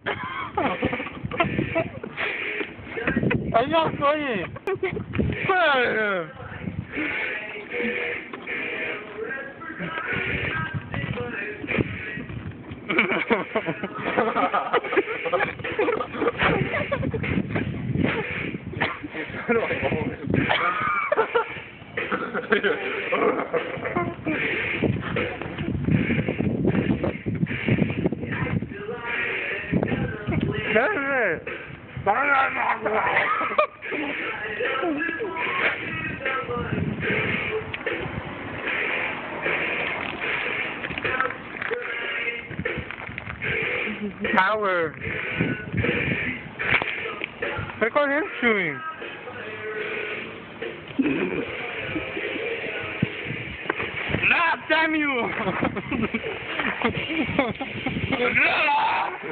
哎呀，所以，快！真是，当然啦！Power. I call him chewing. Nah, damn you!